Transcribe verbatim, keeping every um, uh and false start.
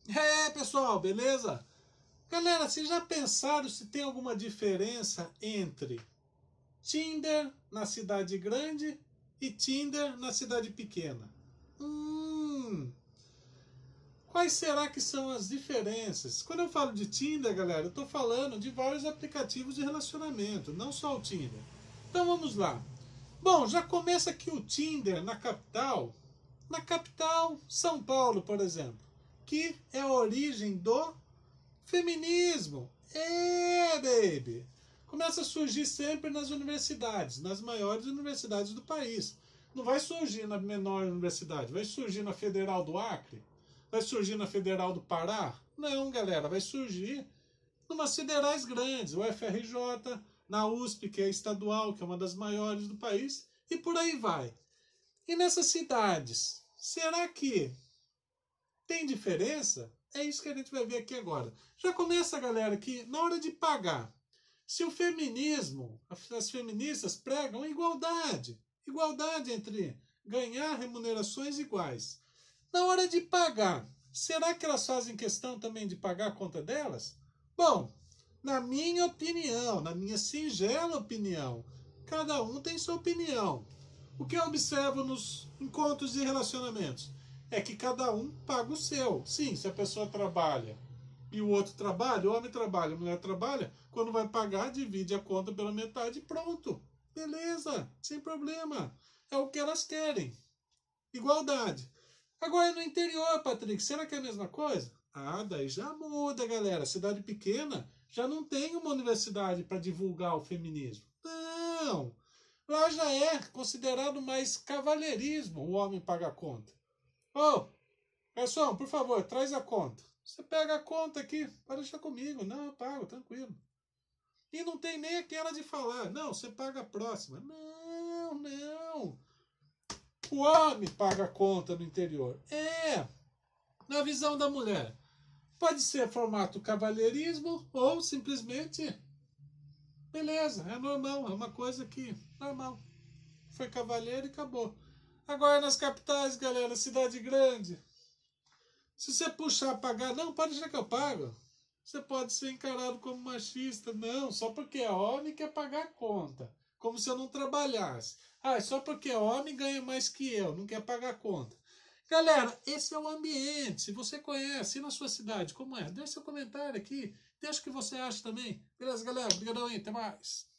É, pessoal, beleza? Galera, vocês já pensaram se tem alguma diferença entre Tinder na cidade grande e Tinder na cidade pequena? Hum, quais será que são as diferenças? Quando eu falo de Tinder, galera, eu estou falando de vários aplicativos de relacionamento, não só o Tinder. Então vamos lá. Bom, já começa aqui o Tinder na capital. Na capital, São Paulo, por exemplo, que é a origem do feminismo. É, baby! Começa a surgir sempre nas universidades, nas maiores universidades do país. Não vai surgir na menor universidade, vai surgir na Federal do Acre? Vai surgir na Federal do Pará? Não, galera, vai surgir numas federais grandes, o F R J, na U S P, que é estadual, que é uma das maiores do país, e por aí vai. E nessas cidades, será que tem diferença? É isso que a gente vai ver aqui agora. Já começa, galera, que na hora de pagar, se o feminismo, as feministas pregam igualdade, igualdade entre ganhar remunerações iguais. Na hora de pagar, será que elas fazem questão também de pagar a conta delas? Bom, na minha opinião, na minha singela opinião, cada um tem sua opinião. O que eu observo nos encontros de relacionamentos é que cada um paga o seu. Sim, se a pessoa trabalha e o outro trabalha, o homem trabalha, a mulher trabalha, quando vai pagar, divide a conta pela metade e pronto. Beleza, sem problema. É o que elas querem. Igualdade. Agora no interior, Patrick, será que é a mesma coisa? Ah, daí já muda, galera. Cidade pequena já não tem uma universidade para divulgar o feminismo. Não. Lá já é considerado mais cavalheirismo o homem pagar a conta. Ô, oh, garçom, por favor, traz a conta. Você pega a conta aqui, pode deixar comigo. Não, eu pago, tranquilo. E não tem nem aquela de falar, não, você paga a próxima. Não, não. O homem paga a conta no interior. É, na visão da mulher. Pode ser formato cavalheirismo ou simplesmente, beleza, é normal, é uma coisa que, normal. Foi cavalheiro e acabou. Agora nas capitais, galera, cidade grande, se você puxar pagar, não, pode deixar que eu pago. Você pode ser encarado como machista. Não, só porque é homem quer pagar a conta. Como se eu não trabalhasse. Ah, só porque é homem ganha mais que eu, não quer pagar a conta. Galera, esse é o ambiente. Se você conhece, e na sua cidade, como é? Deixe seu comentário aqui. Deixa o que você acha também. Beleza, galera? Obrigadão aí, até mais.